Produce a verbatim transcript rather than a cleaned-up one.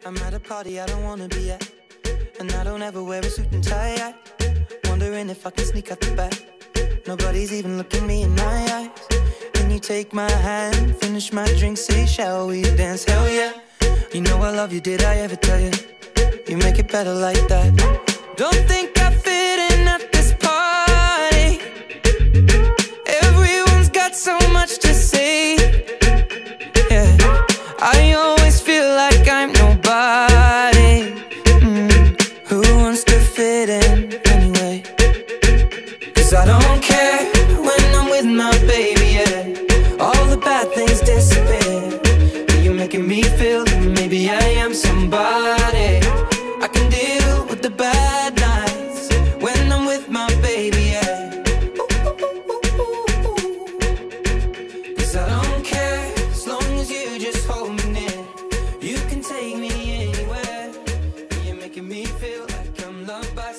I'm at a party I don't wanna be at, and I don't ever wear a suit and tie yet. Wondering if I can sneak out the back. Nobody's even looking me in my eyes. Can you take my hand, finish my drink, say shall we dance? Hell yeah. You know I love you, did I ever tell you? You make it better like that. Don't think I fit in at this party. Everyone's got so much to say. Yeah, I always feel like I'm nobody. mm. Who wants to fit in anyway? Cause I don't care when I'm with my baby, yeah. All the bad things disappear. You're making me feel that maybe I am somebody. I can deal with the bad nights when I'm with my baby, yeah. Cause I don't care as long as you just hold me near. You can take me anywhere. You're making me feel like I'm loved by